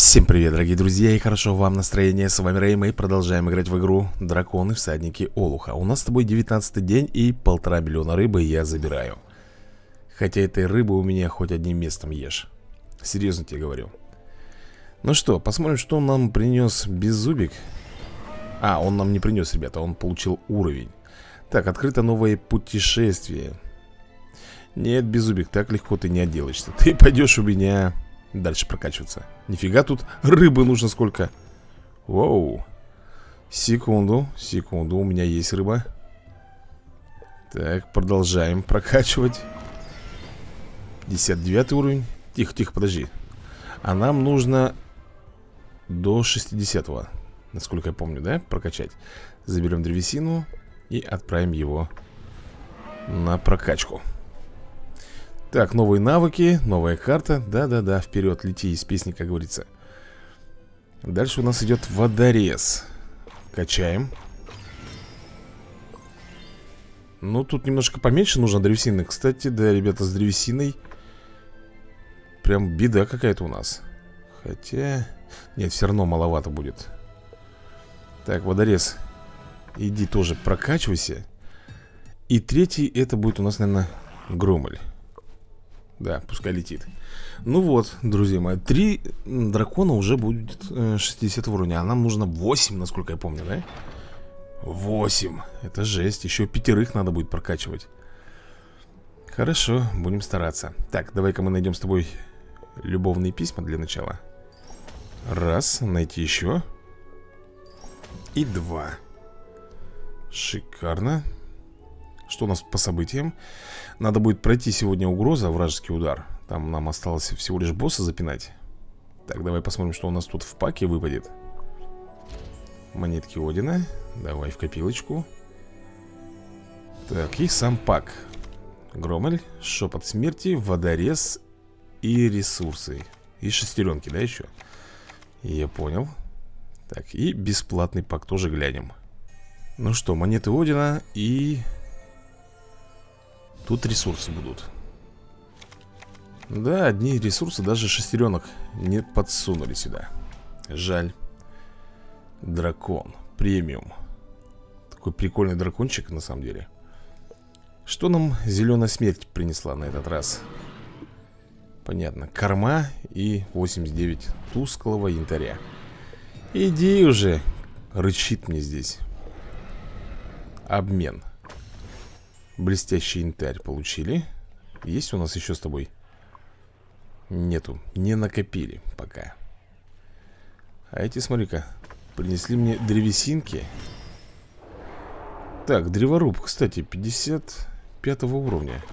Всем привет, дорогие друзья, и хорошо вам настроение. С вами Рэй, мы продолжаем играть в игру Драконы, Всадники Олуха. У нас с тобой 19-й день и 1,5 миллиона рыбы я забираю. Хотя этой рыбы у меня хоть одним местом ешь. Серьезно тебе говорю. Ну что, посмотрим, что он нам принес Беззубик. А, он нам не принес, ребята, он получил уровень. Так, открыто новое путешествие. Нет, Беззубик, так легко ты не отделаешься. Ты пойдешь у меня дальше прокачиваться. Нифига, тут рыбы нужно сколько. Воу. Секунду, у меня есть рыба. Так, продолжаем прокачивать. 59 уровень. Тихо, подожди. А нам нужно до 60-го, насколько я помню, да, прокачать. Заберем древесину и отправим его на прокачку. Так, новые навыки, новая карта. Да-да-да, вперед, лети из песни, как говорится. Дальше у нас идет водорез. Качаем. Ну, тут немножко поменьше нужно древесины. Кстати, да, ребята, с древесиной прям беда какая-то у нас. Хотя... Нет, все равно маловато будет. Так, водорез, иди тоже прокачивайся. И третий, это будет у нас, наверное, Громель. Да, пускай летит. Ну вот, друзья мои, 3 дракона уже будет 60 уровня. А нам нужно 8, насколько я помню, да? 8, это жесть. Еще 5 надо будет прокачивать. Хорошо, будем стараться. Так, давай-ка мы найдем с тобой любовные письма для начала. Раз, найти еще. И 2. Шикарно. Что у нас по событиям? Надо будет пройти сегодня угроза, вражеский удар. Там нам осталось всего лишь босса запинать. Так, давай посмотрим, что у нас тут в паке выпадет. Монетки Одина. Давай в копилочку. Так, и сам пак. Громель, шепот смерти, водорез и ресурсы. И шестеренки, да, еще? Я понял. Так, и бесплатный пак тоже глянем. Ну что, монеты Одина и... Тут ресурсы будут. Да, одни ресурсы, даже шестеренок не подсунули сюда. Жаль. Дракон, премиум. Такой прикольный дракончик, на самом деле. Что нам зеленая смерть принесла на этот раз? Понятно, корма и 89 тусклого янтаря. Иди уже, рычит мне здесь. Обмен. Блестящий янтарь получили. Есть у нас еще с тобой? Нету, не накопили пока. А эти, смотри-ка, принесли мне древесинки. Так, древоруб, кстати, 55 уровня.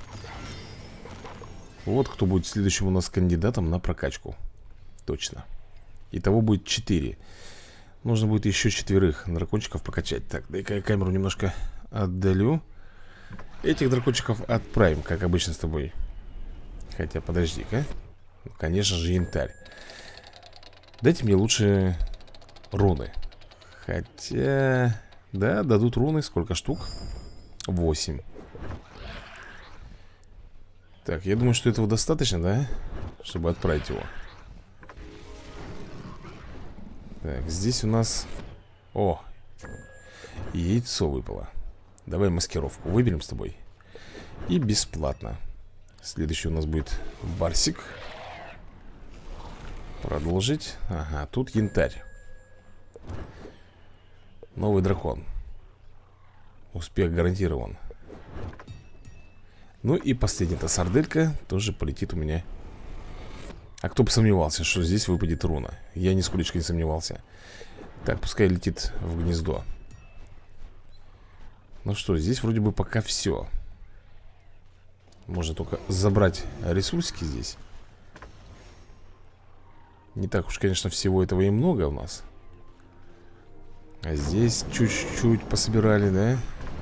Вот кто будет следующим у нас кандидатом на прокачку. Точно. Итого будет 4. Нужно будет еще 4 дракончиков прокачать. Так, дай-ка я камеру немножко отдалю. Этих дракончиков отправим, как обычно с тобой. Хотя, подожди-ка. Ну, конечно же, янтарь. Дайте мне лучше руны. Хотя... Да, дадут руны. Сколько штук? 8. Так, я думаю, что этого достаточно, да? Чтобы отправить его. Так, здесь у нас... О! Яйцо выпало. Давай маскировку выберем с тобой. И бесплатно. Следующий у нас будет барсик. Продолжить. Ага, тут янтарь. Новый дракон. Успех гарантирован. Ну и последняя-то сарделька тоже полетит у меня. А кто бы сомневался, что здесь выпадет руна? Я нисколечко не сомневался. Так, пускай летит в гнездо. Ну что, здесь вроде бы пока все. Можно только забрать ресурсики здесь. Не так уж, конечно, всего этого и много у нас. А здесь чуть-чуть пособирали, да?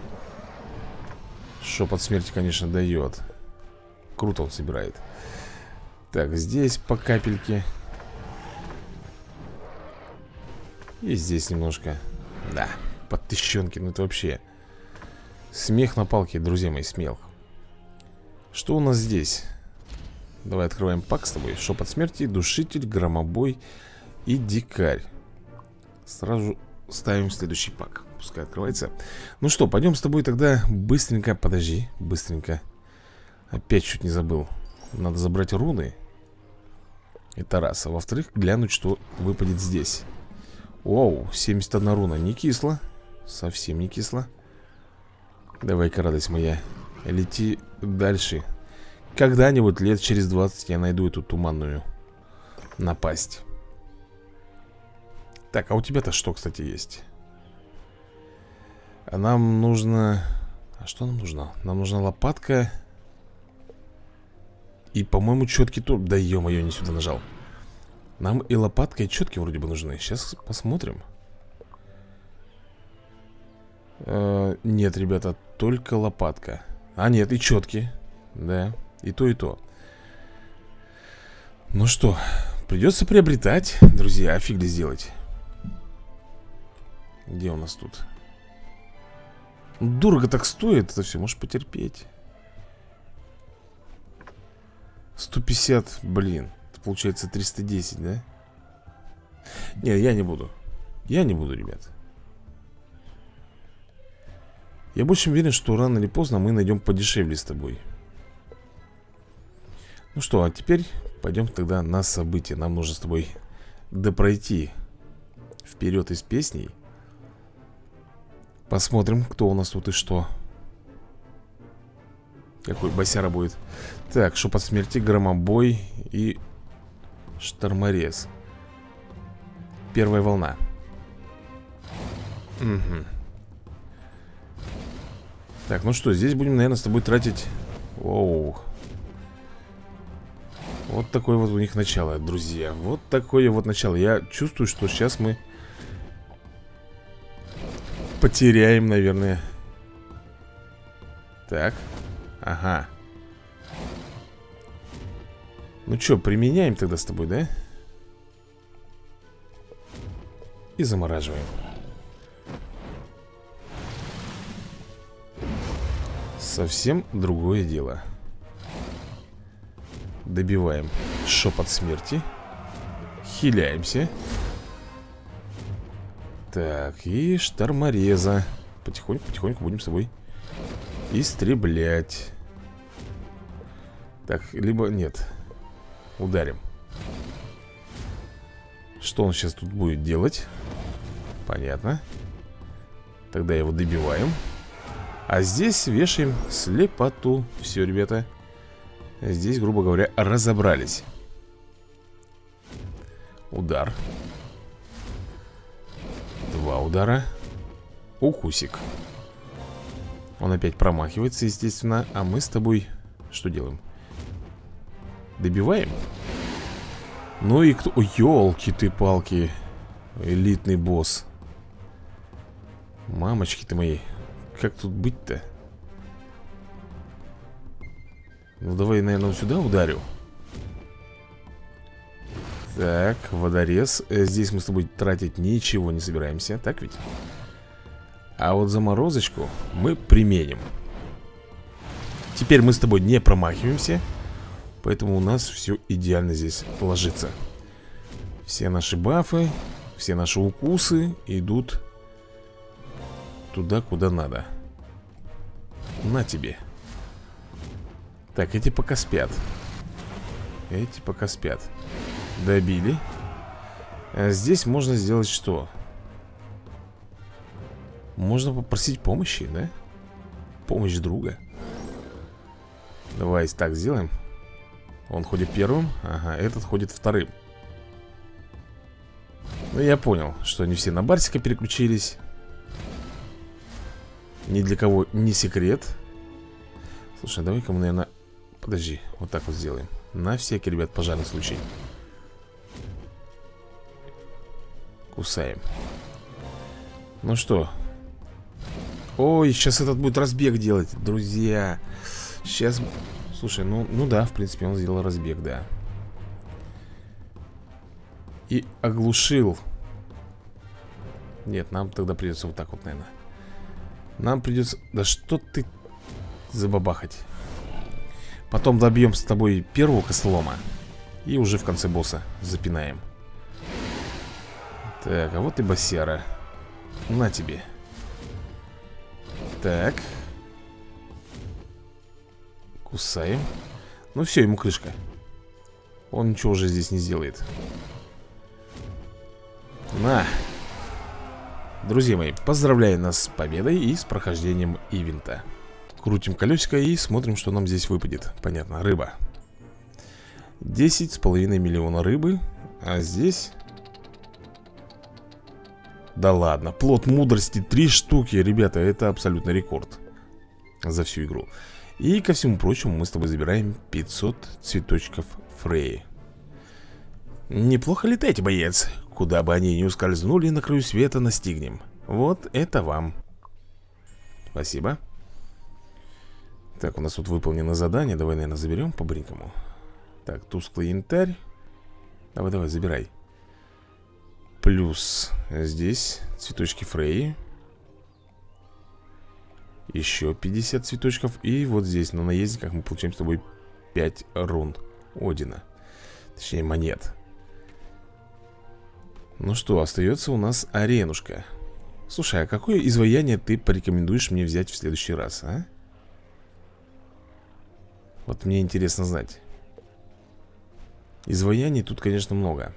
Шепот смерти, конечно, дает. Круто он собирает. Так, здесь по капельке. И здесь немножко. Да, под тыщенки, ну это вообще... Смех на палке, друзья мои, смех. Что у нас здесь? Давай открываем пак с тобой. Шепот смерти, душитель, громобой и дикарь. Сразу ставим следующий пак. Пускай открывается. Ну что, пойдем с тобой тогда быстренько. Подожди, быстренько. Опять чуть не забыл. Надо забрать руны. Это раз. А во-вторых, глянуть, что выпадет здесь. Оу, 71 руна. Не кисло. Совсем не кисло. Давай-ка, радость моя, лети дальше. Когда-нибудь лет через 20 я найду эту туманную напасть. Так, а у тебя-то что, кстати, есть? А нам нужно... А что нам нужно? Нам нужна лопатка. И, по-моему, четки тут... Да ё-моё, не сюда нажал. Нам и лопатка, и четки вроде бы нужны. Сейчас посмотрим. Нет, ребята, только лопатка. А, нет, и четки. Да, и то, и то. Ну что, придется приобретать, друзья, а фиг ли сделать. Где у нас тут? Дорого так стоит, это все, можешь потерпеть. 150, блин. Это получается 310, да? Нет, я не буду. Я не буду, ребят. Я больше уверен, что рано или поздно мы найдем подешевле с тобой. Ну что, а теперь пойдем тогда на события. Нам нужно с тобой допройти вперед из песней. Посмотрим, кто у нас тут и что. Какой босяра будет. Так, шепот смерти, громобой и шторморез. Первая волна. Угу. Так, ну что, здесь будем, наверное, с тобой тратить... Оу. Вот такое вот у них начало, друзья. Вот такое вот начало. Я чувствую, что сейчас мы потеряем, наверное. Так. Ага. Ну что, применяем тогда с тобой, да? И замораживаем. Совсем другое дело. Добиваем шепот смерти. Хиляемся. Так, и штормореза. Потихоньку будем с собой истреблять. Так, либо нет. Ударим. Что он сейчас тут будет делать? Понятно. Тогда его добиваем. А здесь вешаем слепоту. Все, ребята. Здесь, грубо говоря, разобрались. Удар. 2 удара. Укусик. Он опять промахивается, естественно. А мы с тобой что делаем? Добиваем? Ну и кто... Ой, ёлки ты палки. Элитный босс. Мамочки ты мои. Как тут быть-то? Ну давай, наверное, вот сюда ударю. Так, водорез. Здесь мы с тобой тратить ничего не собираемся. Так ведь? А вот заморозочку мы применим. Теперь мы с тобой не промахиваемся. Поэтому у нас все идеально здесь ложится. Все наши бафы, все наши укусы идут туда, куда надо. На тебе. Так, эти пока спят. Эти пока спят. Добили. А здесь можно сделать что? Можно попросить помощи, да? Помощь друга. Давай так сделаем. Он ходит первым. Ага, этот ходит вторым. Ну, я понял, что они все на Барсика переключились. Ни для кого не секрет. Слушай, давай-ка мы, наверное... Подожди, вот так вот сделаем. На всякий, ребят, пожарный случай. Кусаем. Ну что? Ой, сейчас этот будет разбег делать, друзья. Сейчас... Слушай, ну да, в принципе, он сделал разбег, да. И оглушил. Нет, нам тогда придется вот так вот, наверное. Нам придется... Да что ты забабахать. Потом добьем с тобой первого костолома. И уже в конце босса запинаем. Так, а вот и босяра. На тебе. Так. Кусаем. Ну все, ему крышка. Он ничего уже здесь не сделает. На. Друзья мои, поздравляю нас с победой и с прохождением ивента. Крутим колесико и смотрим, что нам здесь выпадет. Понятно, рыба. 10,5 миллиона рыбы. А здесь... Да ладно, плод мудрости 3 штуки. Ребята, это абсолютно рекорд за всю игру. И ко всему прочему мы с тобой забираем 500 цветочков Фреи. Неплохо летаете, боец. Куда бы они ни ускользнули, на краю света настигнем. Вот это вам. Спасибо. Так, у нас тут выполнено задание. Давай, наверное, заберем по-бренькому. Так, тусклый янтарь. Давай, забирай. Плюс здесь цветочки Фреи. Еще 50 цветочков. И вот здесь на наездниках мы получаем с тобой 5 рун Одина. Точнее, монет. Ну что, остается у нас аренушка. Слушай, а какое изваяние ты порекомендуешь мне взять в следующий раз, а? Вот мне интересно знать. Изваяний тут, конечно, много.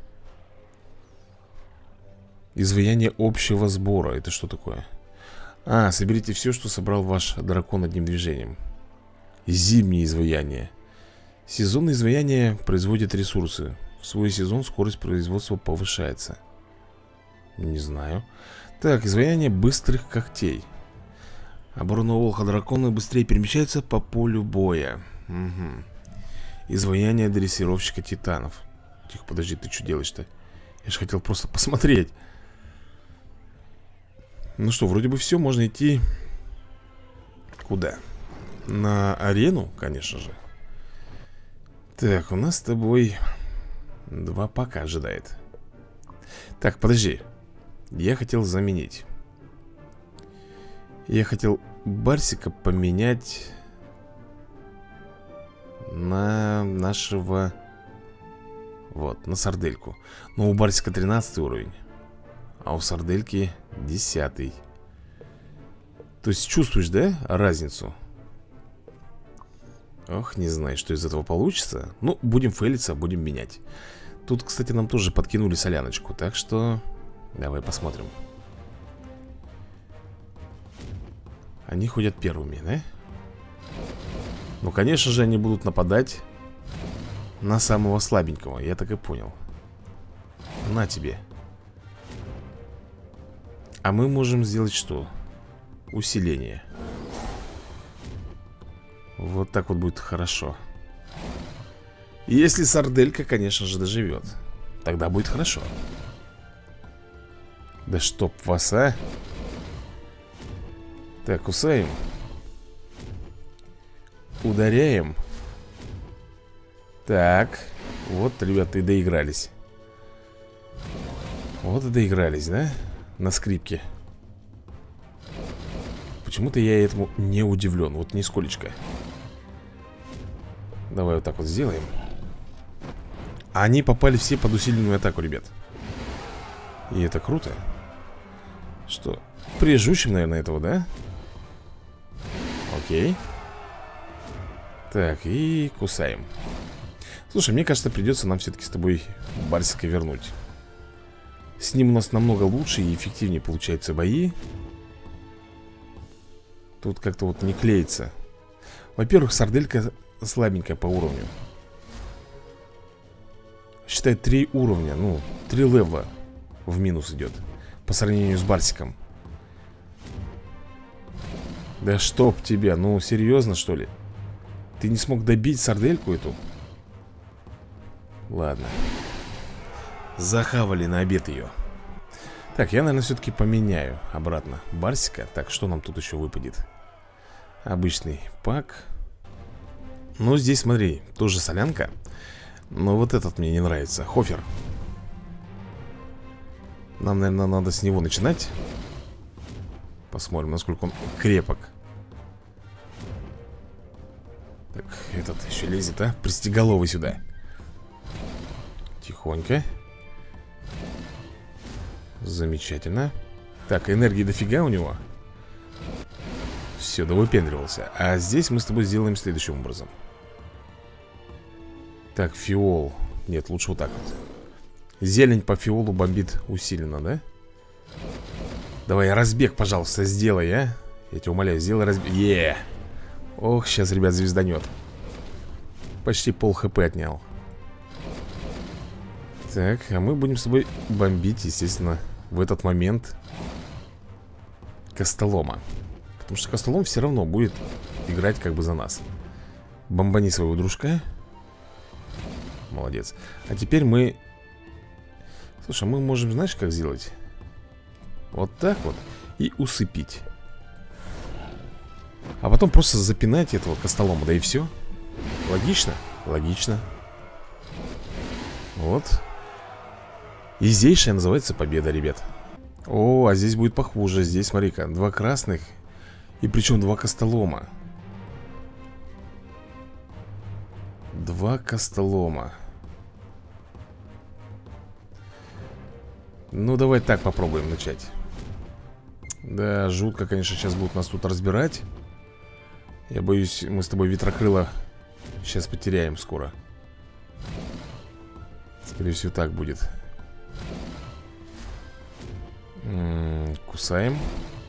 Изваяние общего сбора. Это что такое? А, соберите все, что собрал ваш дракон одним движением. Зимнее изваяние. Сезонное изваяние производит ресурсы. В свой сезон скорость производства повышается. Не знаю. Так, изваяние быстрых когтей. Оборона волха дракона быстрее перемещается по полю боя. Угу. Изваяние дрессировщика титанов. Тихо, подожди, ты что делаешь-то? Я же хотел просто посмотреть. Ну что, вроде бы все, можно идти. Куда? На арену, конечно же. Так, у нас с тобой 2 пака ожидает. Так, подожди. Я хотел заменить. Я хотел Барсика поменять на нашего... Вот, на сардельку. Но у Барсика 13 уровень, а у сардельки 10. То есть чувствуешь, да, разницу? Ох, не знаю, что из этого получится. Ну, будем фейлиться, будем менять. Тут, кстати, нам тоже подкинули соляночку. Так что давай посмотрим. Они ходят первыми, да? Ну, конечно же, они будут нападать на самого слабенького. Я так и понял. На тебе. А мы можем сделать что? Усиление. Вот так вот будет хорошо. Если сарделька, конечно же, доживет, тогда будет хорошо. Да чтоб вас, а. Так, кусаем. Ударяем. Так. Вот, ребята, и доигрались. Вот и доигрались, да? На скрипке. Почему-то я этому не удивлен. Вот нисколечко. Давай вот так вот сделаем. Они попали все под усиленную атаку, ребят. И это круто. Что? Прижучим, наверное, этого, да? Окей. Так, и кусаем. Слушай, мне кажется, придется нам все-таки с тобой Барсика вернуть. С ним у нас намного лучше и эффективнее получаются бои. Тут как-то вот не клеится. Во-первых, сарделька слабенькая по уровню. Считай, 3 уровня. Ну, 3 левела в минус идет по сравнению с Барсиком. Да чтоб тебя, ну серьезно, что ли? Ты не смог добить сардельку эту? Ладно. Захавали на обед ее. Так, я, наверное, все-таки поменяю обратно Барсика. Так, что нам тут еще выпадет? Обычный пак. Ну, здесь, смотри, тоже солянка. Но вот этот мне не нравится. Хофер. Нам, наверное, надо с него начинать. Посмотрим, насколько он крепок. Так, этот еще лезет, а? Пристеголовый сюда. Тихонько. Замечательно. Так, энергии дофига у него. Все, довыпендривался. А здесь мы с тобой сделаем следующим образом. Так, фиол. Нет, лучше вот так вот. Зелень по фиолу бомбит усиленно, да? Давай, разбег, пожалуйста, сделай, а. Я тебя умоляю, сделай разбег. Ох, сейчас, ребят, звезданет. Почти пол хп отнял. Так, а мы будем с тобой бомбить, естественно, в этот момент Костолома. Потому что Костолом все равно будет играть как бы за нас. Бомбани своего дружка. Молодец. А теперь мы... Слушай, мы можем, знаешь, как сделать? Вот так вот. И усыпить. А потом просто запинать этого Костолома. Да и все. Логично? Логично. Вот. Изейшая называется победа, ребят. О, а здесь будет похуже. Здесь, смотри-ка, 2 красных. И причем 2 Костолома. 2 Костолома. Ну, давай так попробуем начать. Да, жутко, конечно, сейчас будут нас тут разбирать. Я боюсь, мы с тобой ветрокрыла сейчас потеряем скоро. Скорее всего, так будет. Кусаем.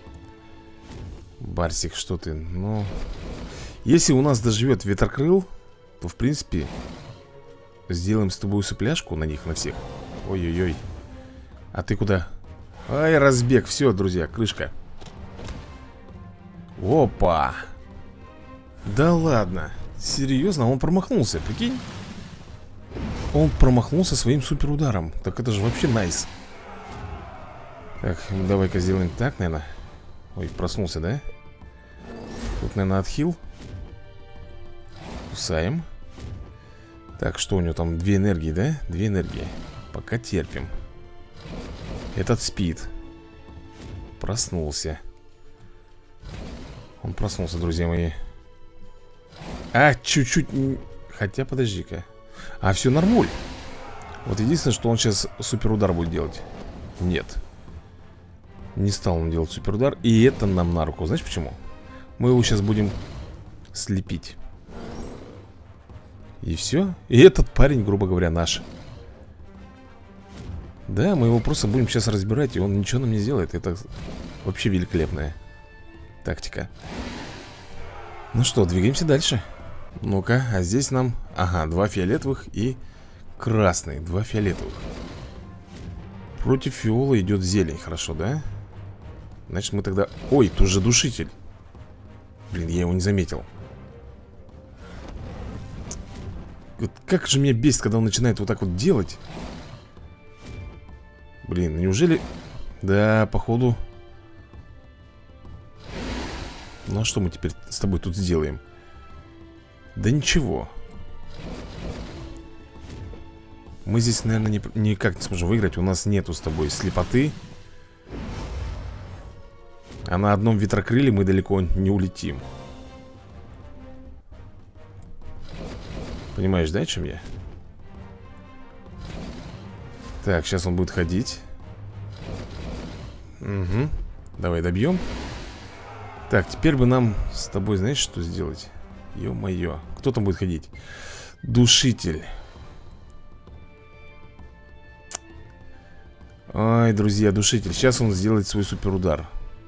Барсик, что ты? Ну, если у нас доживет ветрокрыл, то, в принципе, сделаем с тобой усыпляшку на них, на всех. Ой-ой-ой. А ты куда? Ай, разбег, все, друзья, крышка. Опа. Да ладно. Серьезно, он промахнулся, прикинь. Он промахнулся своим суперударом. Так это же вообще найс. Так, давай-ка сделаем так, наверное. Ой, проснулся, да? Тут, наверное, отхил. Кусаем. Так, что у него там? 2 энергии, да? 2 энергии. Пока терпим. Этот спит. Проснулся. Он проснулся, друзья мои. А, чуть-чуть. Хотя, подожди-ка. А, все нормуль. Вот единственное, что он сейчас суперудар будет делать. Нет. Не стал он делать суперудар. И это нам на руку. Знаешь почему? Мы его сейчас будем слепить. И все. И этот парень, грубо говоря, наш. Да, мы его просто будем сейчас разбирать. И он ничего нам не сделает. Это вообще великолепная тактика. Ну что, двигаемся дальше. Ну-ка, а здесь нам... Ага, 2 фиолетовых и красный. 2 фиолетовых. Против фиола идет зелень, хорошо, да? Значит, мы тогда... Ой, тут же душитель. Блин, я его не заметил. Вот как же меня бесит, когда он начинает вот так вот делать. Блин, неужели... Да, походу... Ну а что мы теперь с тобой тут сделаем? Да ничего. Мы здесь, наверное, никак не сможем выиграть. У нас нету с тобой слепоты. А на одном ветрокрыле мы далеко не улетим. Понимаешь, да, о чем я? Так, сейчас он будет ходить. Угу. Давай добьем. Так, теперь бы нам с тобой, знаешь, что сделать? Ё-моё. Кто там будет ходить? Душитель. Ай, друзья, душитель. Сейчас он сделает свой суперудар.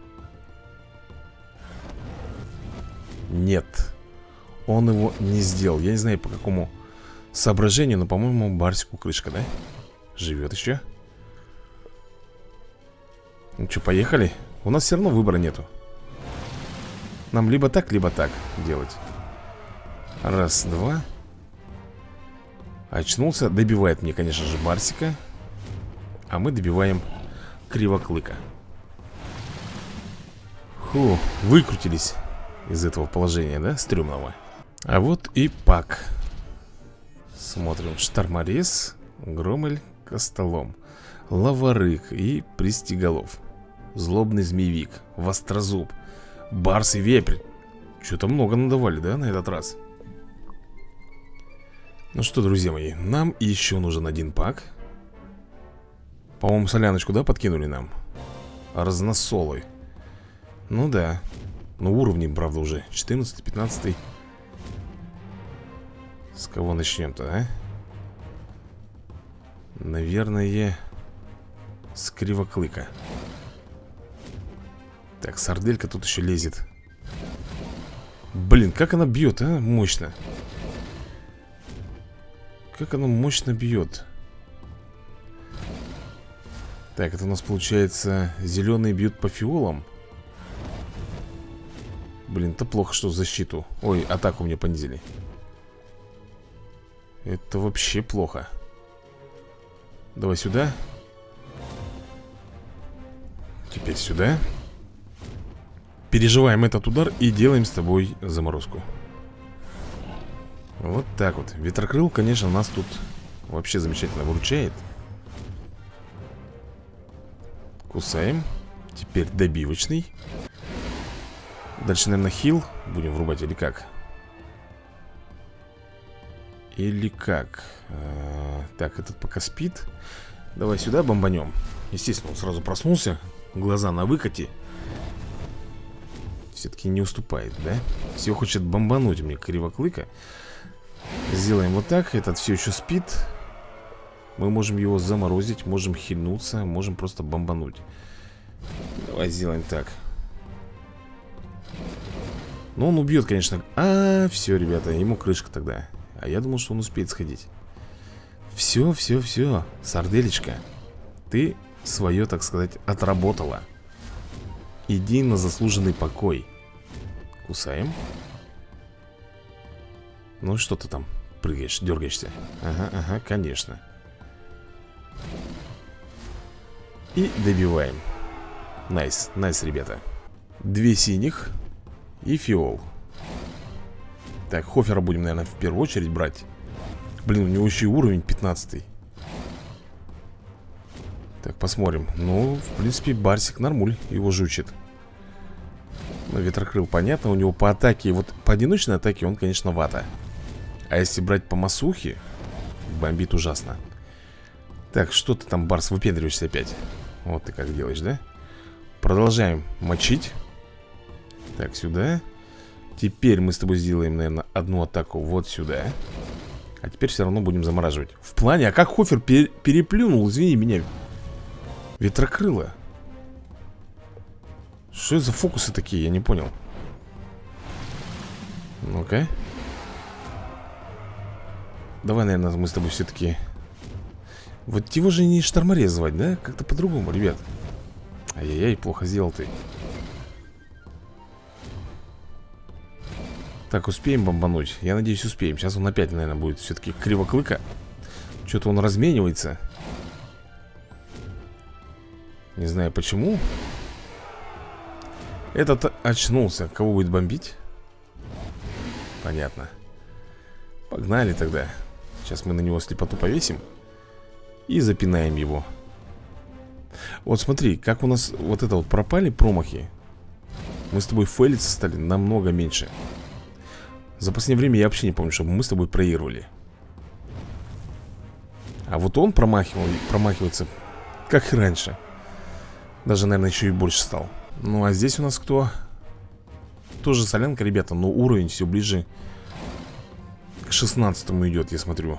Нет. Он его не сделал. Я не знаю, по какому соображению, но, по-моему, Барсику крышка, да? Живет еще. Ну что, поехали? У нас все равно выбора нету. Нам либо так делать. Раз, два. Очнулся. Добивает мне, конечно же, Барсика. А мы добиваем Кривоклыка. Фу, выкрутились из этого положения, да, стрёмного. А вот и Пак. Смотрим. Шторморез, Громель, Костолом, Лаварык и Пристиголов. Злобный Змеевик, Вострозуб, Барс и Вепрь. Что-то много надавали, да, на этот раз? Ну что, друзья мои, нам еще нужен один Пак. По-моему, соляночку, да, подкинули нам? Разносолы. Ну да. Ну уровни, правда, уже 14, 15. С кого начнем-то, а? Наверное, с Кривоклыка. Так, сарделька тут еще лезет. Блин, как она бьет, а? Мощно. Как она мощно бьет. Так, это у нас получается зеленые бьют по фиолам. Блин, это плохо, что защиту. Ой, атаку мне понизили. Это вообще плохо. Давай сюда. Теперь сюда. Переживаем этот удар и делаем с тобой заморозку. Вот так вот. Ветрокрыл, конечно, нас тут вообще замечательно выручает. Кусаем. Теперь добивочный. Дальше, наверное, хил будем врубать или как? Или как? Так, этот пока спит. Давай сюда бомбанем. Естественно, он сразу проснулся. Глаза на выкате. Все-таки не уступает, да? Все хочет бомбануть мне Кривоклыка. Сделаем вот так. Этот все еще спит. Мы можем его заморозить. Можем хильнуться. Можем просто бомбануть. Давай сделаем так. Ну, он убьет, конечно. Все, ребята, ему крышка тогда. А я думал, что он успеет сходить. Все. Сарделечка, ты свое, так сказать, отработала. Иди на заслуженный покой. Кусаем. Ну, что ты там прыгаешь, дергаешься? Ага, конечно. И добиваем. Найс, ребята. 2 синих и фиол. Так, Хофера будем, наверное, в первую очередь брать. Блин, у него еще и уровень 15. Так, посмотрим. Ну, в принципе, Барсик нормуль его жучит. Ну, Ветрокрыл, понятно. У него по атаке, вот по одиночной атаке он, конечно, вата. А если брать по масухе, бомбит ужасно. Так, что ты там, Барс, выпендриваешься опять? Вот ты как делаешь, да? Продолжаем мочить. Так, сюда. Теперь мы с тобой сделаем, наверное, одну атаку вот сюда. А теперь все равно будем замораживать. В плане, а как Хофер переплюнул, извини меня, Ветрокрыла? Что это за фокусы такие, я не понял. Ну-ка. Давай, наверное, мы с тобой все-таки... Вот его же не шторморез звать, да? Как-то по-другому, ребят. Ай-яй-яй, плохо сделал ты. Так, успеем бомбануть? Я надеюсь, успеем. Сейчас он опять, наверное, будет все-таки Кривоклыка. Что-то он разменивается. Не знаю почему. Этот очнулся. Кого будет бомбить? Понятно. Погнали тогда. Сейчас мы на него слепоту повесим. И запинаем его. Вот смотри, как у нас вот это вот пропали промахи. Мы с тобой фейлиться стали намного меньше. За последнее время я вообще не помню, чтобы мы с тобой проигрывали. А вот он промахивается как и раньше. Даже, наверное, еще и больше стал. Ну, а здесь у нас кто? Тоже солянка, ребята, но уровень все ближе к 16-му идет, я смотрю.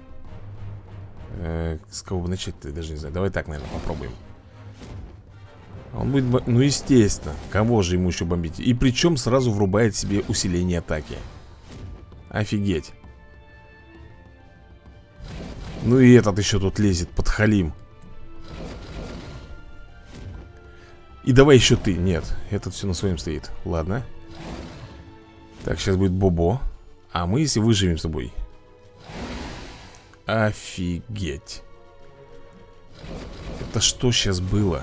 С кого бы начать-то, я даже не знаю. Давай так, наверное, попробуем. Он будет... Ну, естественно. Кого же ему еще бомбить? И причем сразу врубает себе усиление атаки. Офигеть. Ну и этот еще тут лезет, подхалим. И давай еще ты. Нет, этот все на своем стоит. Ладно. Так, сейчас будет Бобо. А мы если выживем с тобой. Офигеть. Это что сейчас было?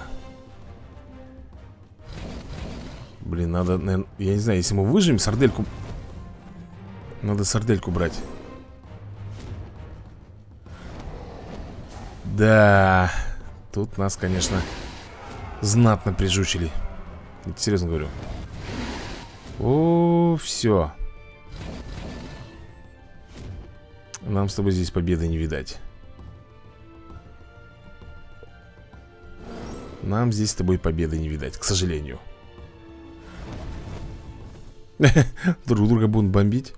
Блин, надо, наверное, я не знаю, если мы выживем, сардельку. Надо сардельку брать. Да. Тут нас, конечно, знатно прижучили. Серьезно говорю. О, все. Нам с тобой здесь победы не видать. Нам здесь с тобой победы не видать, к сожалению. Друг друга будут бомбить.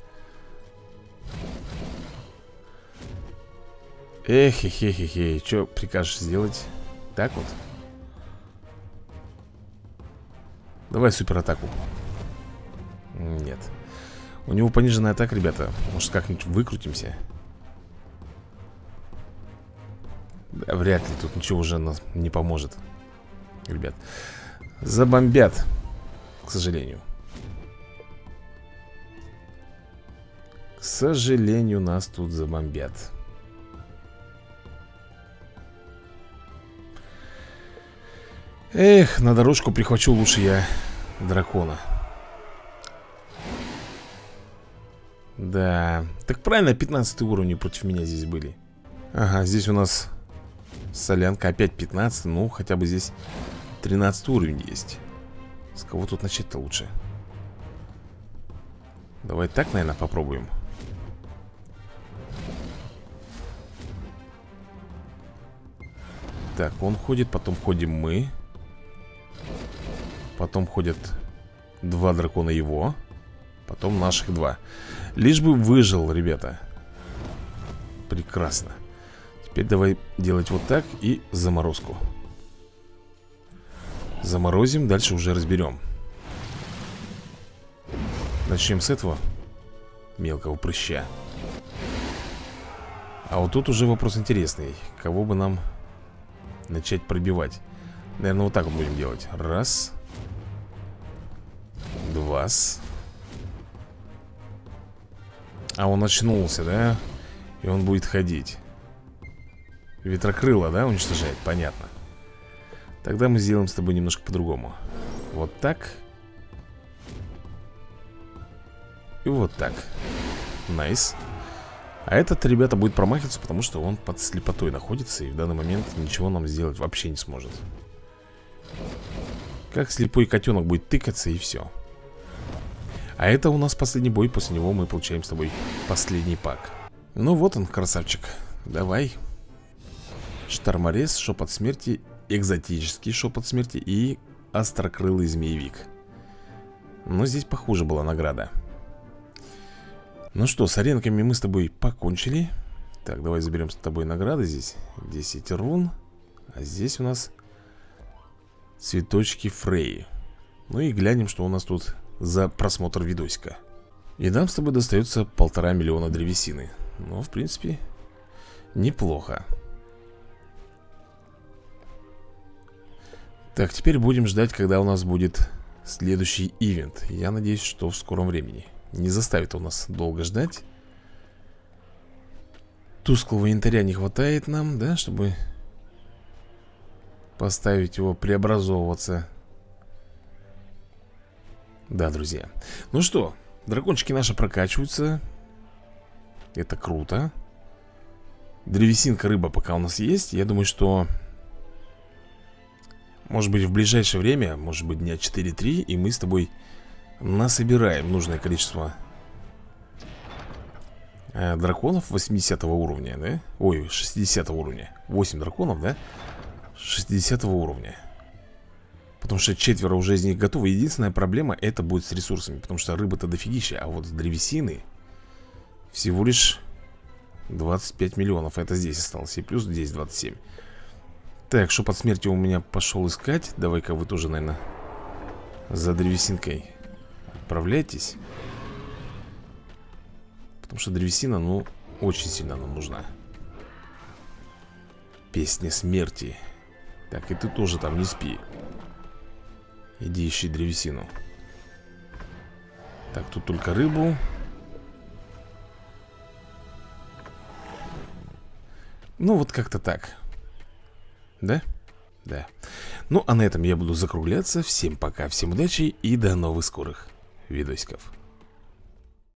Эх-хе-хе-хе-хе. Что прикажешь сделать? Так вот. Давай суператаку. Нет. У него пониженная атака, ребята. Может, как-нибудь выкрутимся? Да, вряд ли. Тут ничего уже нас не поможет. Ребят. Забомбят. К сожалению. К сожалению, нас тут забомбят. Эх, на дорожку прихвачу лучше я дракона. Да, так правильно, 15 уровни против меня здесь были. Ага, здесь у нас солянка опять 15. Ну, хотя бы здесь 13 уровень есть. С кого тут начать-то лучше? Давай так, наверное, попробуем. Так, он ходит, потом ходим мы. Потом ходят 2 дракона его. Потом наших 2. Лишь бы выжил, ребята. Прекрасно. Теперь давай делать вот так и заморозку. Заморозим, дальше уже разберем. Начнем с этого мелкого прыща. А вот тут уже вопрос интересный. Кого бы нам начать пробивать? Наверное, вот так вот будем делать. Раз. Два. А он очнулся, да? И он будет ходить. Ветрокрыло, да, уничтожает? Понятно. Тогда мы сделаем с тобой немножко по-другому. Вот так. И вот так. Найс. А этот, ребята, будет промахиваться, потому что он под слепотой находится. И в данный момент ничего нам сделать вообще не сможет. Как слепой котенок будет тыкаться, и все. А это у нас последний бой. После него мы получаем с тобой последний пак. Ну вот он, красавчик. Давай. Шторморез, шепот смерти, экзотический шепот смерти и острокрылый змеевик. Но здесь похуже была награда. Ну что, с аренками мы с тобой покончили. Так, давай заберем с тобой награды здесь. 10 рун. А здесь у нас цветочки Фреи. Ну и глянем, что у нас тут за просмотр видосика. И нам с тобой достается 1,5 миллиона древесины. Ну, в принципе, неплохо. Так, теперь будем ждать, когда у нас будет следующий ивент. Я надеюсь, что в скором времени. Не заставит он нас долго ждать. Тусклого янтаря не хватает нам, да, чтобы поставить его преобразовываться. Да, друзья. Ну что, дракончики наши прокачиваются. Это круто. Древесинка, рыба пока у нас есть. Я думаю, что может быть в ближайшее время, может быть дня 4-3, и мы с тобой насобираем нужное количество драконов 80 уровня, да? Ой, 60 уровня. 8 драконов, да? 60 уровня. Потому что 4 уже из них готовы. Единственная проблема это будет с ресурсами, потому что рыба-то дофигища. А вот с древесины всего лишь 25 миллионов. Это здесь осталось. И плюс здесь 27. Так, шепот смерти у меня пошел искать. Давай-ка вы тоже, наверное, за древесинкой отправляйтесь. Потому что древесина, ну, очень сильно нам нужна. Песня смерти. Так, и ты тоже там не спи. Иди ищи древесину. Так, тут только рыбу. Ну, вот как-то так. Да? Да. Ну, а на этом я буду закругляться. Всем пока, всем удачи и до новых скорых видосиков.